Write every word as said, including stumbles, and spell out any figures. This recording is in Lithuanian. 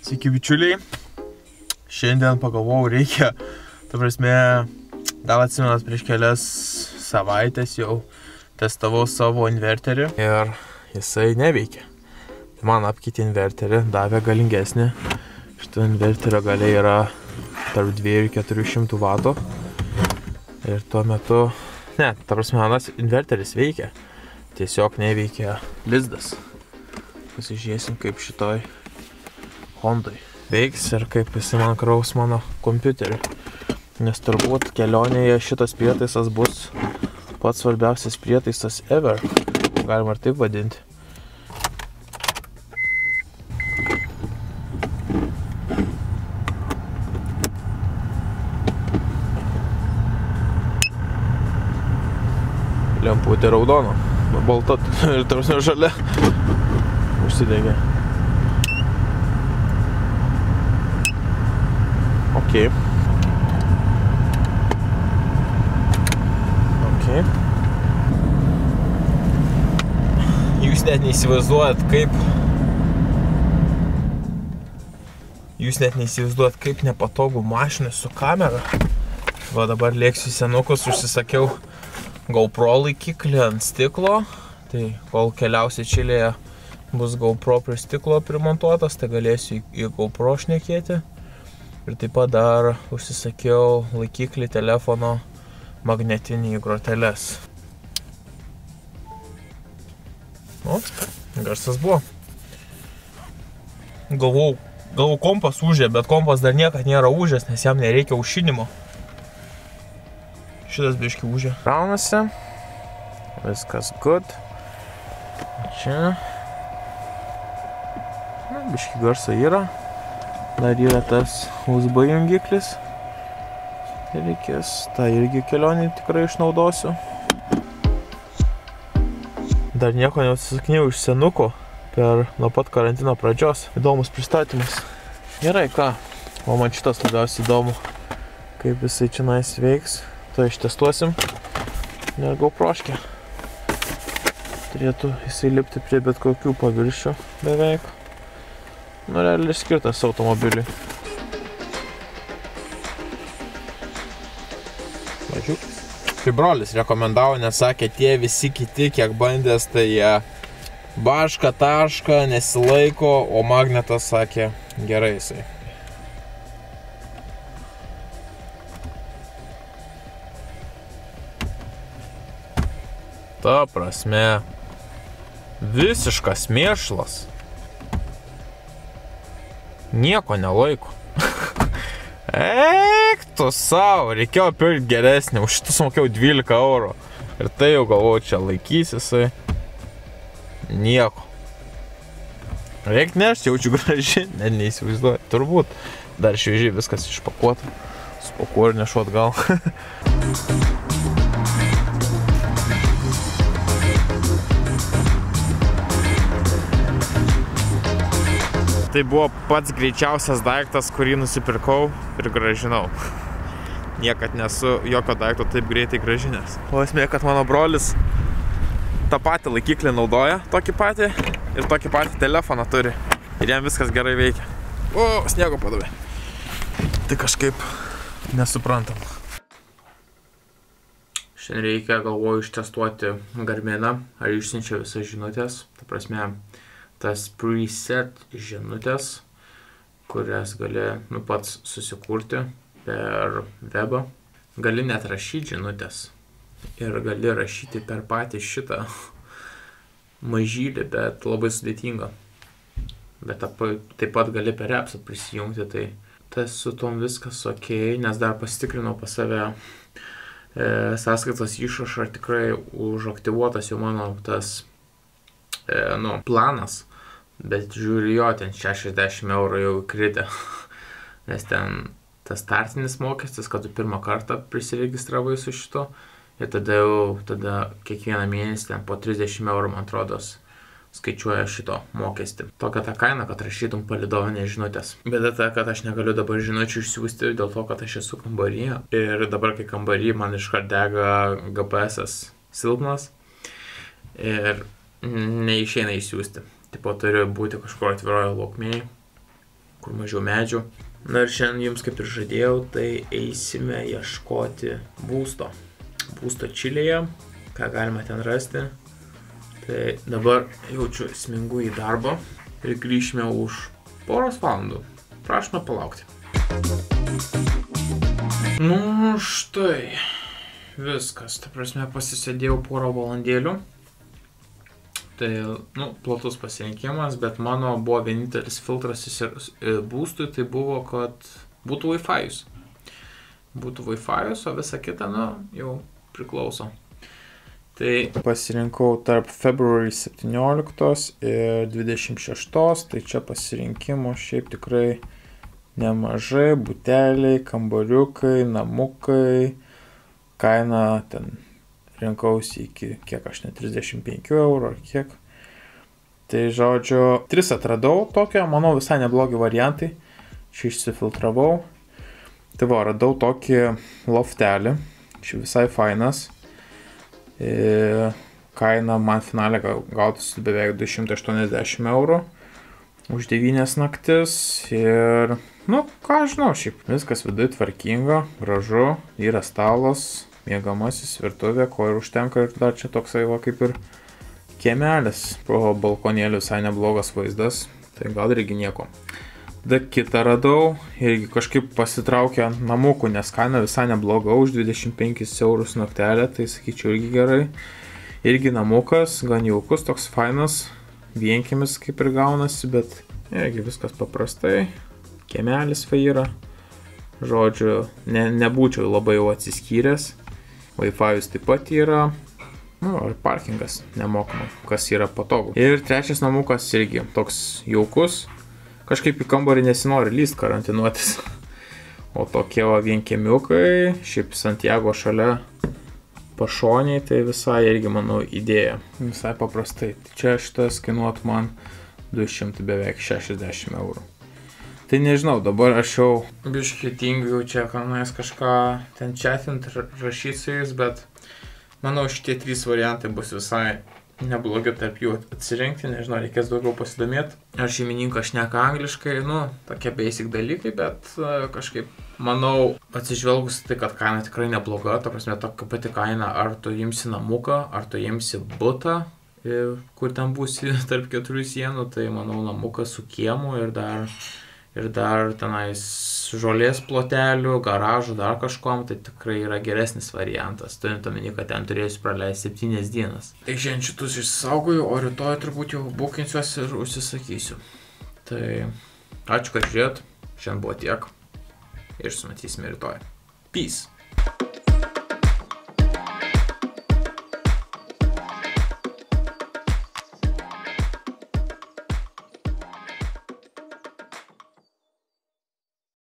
Sveiki bičiuliai, šiandien pagalvojau reikia, ta prasme, gal atsimenat prieš kelias savaitės jau testavau savo inverterį ir jisai neveikia. Man apkeitė inverterį, davė galingesnį. Šito inverterio galia yra tarp dviejų ir keturių šimtų vatų. Ir tuo metu, ne, ta prasme, manas inverteris veikia, tiesiog neveikia lizdas. Pasižiūrėsim, kaip šitoj Hondai veiks ir kaip jisai man kraus mano kompiuterį. Nes turbūt kelionėje šitas prietaisas bus pats svarbiausias prietaisas ever. Galima ir taip vadinti. Lemputė raudona, balta ir tarsi žalia užsidegė. Ok. Ok. Jūs net neįsivaizduojat, kaip Jūs net neįsivaizduojat, kaip nepatogu mašinai su kamera. Va dabar lėksiu senukus, užsisakiau GoPro laikiklį ant stiklo. Tai kol keliausiu Čilėje bus GoPro prie stiklo primontuotas, tai galėsiu į GoPro šnekėti. Ir taip pat dar užsisakiau laikiklį telefono magnetinį į groteles. O, garsas buvo. Galvau, galvau kompas užė, bet kompas dar niekad nėra užęs, nes jam nereikia aušinimo. Šitas biški užė. Raunasi. Viskas good. Čia. Na, biški garso yra. Dar yra tas U S B jungiklis. Reikės, tą irgi kelionį tikrai išnaudosiu. Dar nieko neužsisakinėjau iš senuko per nuo pat karantino pradžios. Įdomus pristatymas. Gerai, ką? O man šitas labiausiai įdomu, kaip jisai čia nais veiks. To ištestuosim. Ir GoProškė. Turėtų jisai lipti prie bet kokių paviršių beveik. Nu, realiai skirtas automobiliui. Mažiukas. Tai brolis rekomendavo, nes sakė, tie visi kiti, kiek bandęs, tai jie baška, taška, nesilaiko, o magnetas sakė, gerai jisai. Ta prasme, visiškas mėšlas. Nieko nelaiko. Eik tu savo, reikėjo pirkti geresnį, už šitą sumokėjau dvylika eurų. Ir tai jau galvoju, čia laikys jisai. Nieko. Reik nešti, jaučiu graži, net neįsivaizduoju. Turbūt dar šviežiai viskas išpakuota. Spakuoju ir nešu atgal. Tai buvo pats greičiausias daiktas, kurį nusipirkau ir gražinau. Niekad nesu jokio daikto taip greitai gražinęs. O esmė, kad mano brolis tą patį laikiklį naudoja, tokį patį, ir tokį patį telefoną turi. Ir jam viskas gerai veikia. O, sniego padavė. Tai kažkaip nesuprantam. Šiandien reikia, galvoju, ištestuoti Garminą, ar išsiunčia visas žinutės. Ta prasme, tas preset žinutės, kurias gali nu, pats susikurti per webą. Gali net rašyti žinutės ir gali rašyti per patį šitą mažylį, bet labai sudėtinga. Bet taip pat gali per appsą prisijungti, tai tas su tom viskas ok, nes dar pasitikrinau pas save e, sąskaitos išrašą, ar tikrai užaktyvuotas jau mano tas e, nu, planas. Bet žiūriu jo, ten šešiasdešimt eurų jau įkritę. Nes ten tas startinis mokestis, kad tu pirmą kartą prisiregistravai su šito. Ir tada jau, tada kiekvieną mėnesį ten po trisdešimt eurų, man atrodos, skaičiuoja šito mokestį. Tokia ta kaina, kad rašytum palidovinės žinutės. Bėda ta, kad aš negaliu dabar žinučių išsiųsti dėl to, kad aš esu kambaryje. Ir dabar, kai kambaryje man iškart dega G P S silpnas. Ir neišeina išsiųsti. Tipo, turi būti kažkur atviroje laukmėje, kur mažiau medžių. Na ir šiandien jums, kaip ir žadėjau, tai eisime ieškoti būsto. Būsto Čilėje, ką galima ten rasti. Tai dabar jaučiu smingu į darbą ir grįšime už poros valandų. Prašome palaukti. Nu štai, viskas, ta prasme pasisėdėjau porą valandėlių. Tai, nu, platus pasirinkimas, bet mano buvo vienintelis filtras būstui, tai buvo, kad būtų Wi-Fi'us. Būtų Wi-Fi'us, o visa kita, nu, jau priklauso. Tai pasirinkau tarp February septynioliktos ir dvidešimt šeštos, tai čia pasirinkimo šiaip tikrai nemažai, buteliai, kambariukai, namukai, kaina ten rinkausi iki, kiek aš ne, trisdešimt penkių eurų ar kiek. Tai žodžiu, tris atradau tokio, manau visai neblogi variantai. Čia išsifiltravau. Tai va, radau tokį loftelį. Čia visai fainas. E, kaina man finalė gautųsi beveik du šimtai aštuoniasdešimt eurų. Už devynias naktis. Ir, nu, ką žinau, šiaip viskas viduje tvarkinga, gražu, yra stalas. Mėgamasis, virtuvė, ko ir užtenka, ir dar čia toksai va kaip ir kiemelis. Pro balkonėlį visai neblogas vaizdas, tai gal irgi nieko. Tada kitą radau, irgi kažkaip pasitraukė namukų, nes kaina visai nebloga, už dvidešimt penkis eurus naktelė, tai sakyčiau irgi gerai. Irgi namukas, gan jaukus, toks fainas, vienkiemis kaip ir gaunasi, bet irgi viskas paprastai. Kiemelis va yra, žodžiu, ne, nebūčiau labai jau atsiskyręs. Wi-Fi'us taip pat yra, nu, ar parkingas nemokamai, kas yra patogu. Ir trečias namukas irgi toks jaukus, kažkaip į kambarį nesinori lyst karantinuotis. O tokie va vienkiemiukai, šiaip Santiago šalia pašoniai, tai visai irgi, manau, idėja. Visai paprastai. Čia šitas kainuotų man du šimtai beveik šešiasdešimt eurų. Tai nežinau, dabar aš jau biškį tingiu čia kanais kažką ten chatint, rašyti su jais, bet manau šitie trys variantai bus visai neblogi tarp jų atsirinkti, nežinau, reikės daugiau pasidomėti. Aš šeimininkas šneka angliškai, nu, tokie basic dalykai, bet kažkaip, manau, atsižvelgus tai, kad kaina tikrai nebloga, ta prasme, tokia pati kaina, ar tu imsi namuką, ar tu imsi butą, kur ten būsi tarp keturių sienų, tai manau namukas su kiemu ir dar ir dar tenais žolės plotelių, garažų, dar kažkom, tai tikrai yra geresnis variantas. Turint omeny, kad ten turėsiu praleisti septynias dienas. Tai šiandien šitus išsaugoju, o rytoj turbūt jau bukinsiuosi ir užsisakysiu. Tai ačiū, kad žiūrėjot. Šiandien buvo tiek. Ir sumatysime rytoj. Peace.